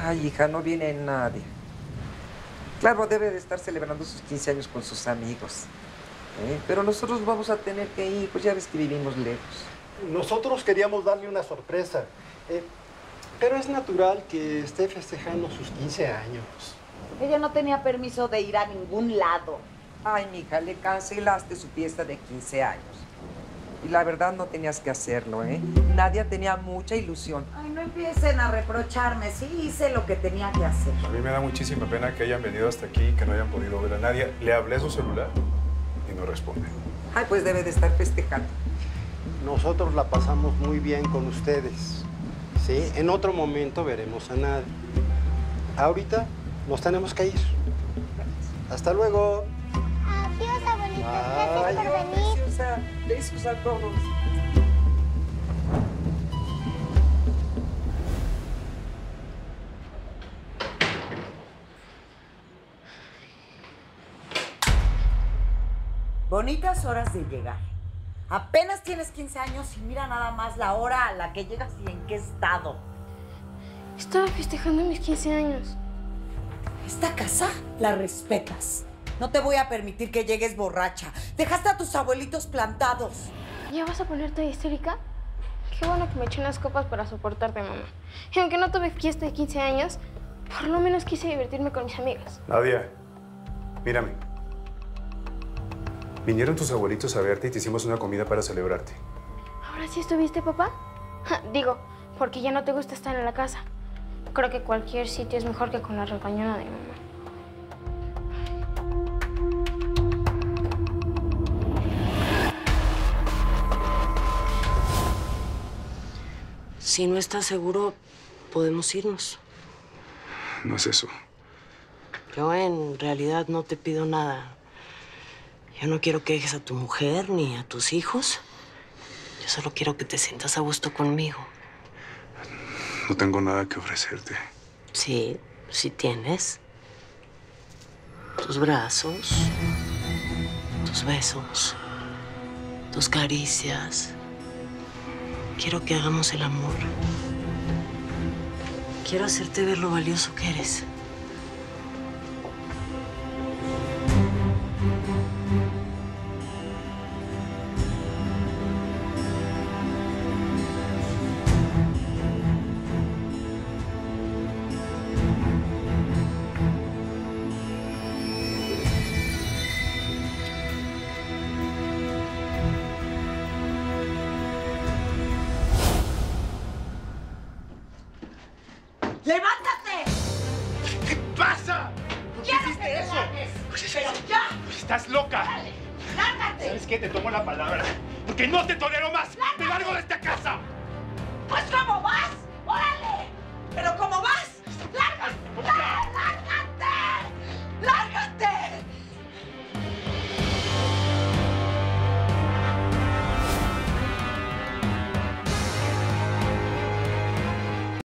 Ay, hija, no viene nadie. Claro, debe de estar celebrando sus 15 años con sus amigos. Pero nosotros vamos a tener que ir, pues ya ves que vivimos lejos. Nosotros queríamos darle una sorpresa. Pero es natural que esté festejando sus 15 años. Ella no tenía permiso de ir a ningún lado. Ay, mija, le cancelaste su fiesta de 15 años. Y la verdad no tenías que hacerlo, ¿eh? Nadia tenía mucha ilusión. Ay, no empiecen a reprocharme. Sí hice lo que tenía que hacer. A mí me da muchísima pena que hayan venido hasta aquí y que no hayan podido ver a Nadia. Le hablé a su celular y no responde. Ay, pues debe de estar festejando. Nosotros la pasamos muy bien con ustedes. ¿Sí? En otro momento veremos a Nadia. Ahorita nos tenemos que ir. Hasta luego. Adiós, abuelita. Gracias por venir. Besos a todos. Bonitas horas de llegar. Apenas tienes 15 años y mira nada más la hora a la que llegas y en qué estado. Estaba festejando mis 15 años. Esta casa la respetas. No te voy a permitir que llegues borracha. Dejaste a tus abuelitos plantados. ¿Ya vas a ponerte histérica? Qué bueno que me eché unas copas para soportarte, mamá. Y aunque no tuve fiesta de 15 años, por lo menos quise divertirme con mis amigas. Nadia, mírame. Vinieron tus abuelitos a verte y te hicimos una comida para celebrarte. ¿Ahora sí estuviste, papá? Digo, porque ya no te gusta estar en la casa. Creo que cualquier sitio es mejor que con la regañona de mamá. Si no estás seguro, podemos irnos. No es eso. Yo en realidad no te pido nada. Yo no quiero que dejes a tu mujer ni a tus hijos. Yo solo quiero que te sientas a gusto conmigo. No tengo nada que ofrecerte. Sí, sí tienes. Tus brazos, tus besos, tus caricias. Quiero que hagamos el amor. Quiero hacerte ver lo valioso que eres. ¡Levántate! ¿Qué pasa? ¿Por qué ¡Quiero hiciste que te eso? largues! Pues ¡Pero ya! ¡Estás loca! ¡Dale! ¡Lárgate! ¿Sabes qué? Te tomo la palabra. Porque no te tolero más. ¡Me largo de esta casa! ¡Pues cómo vas!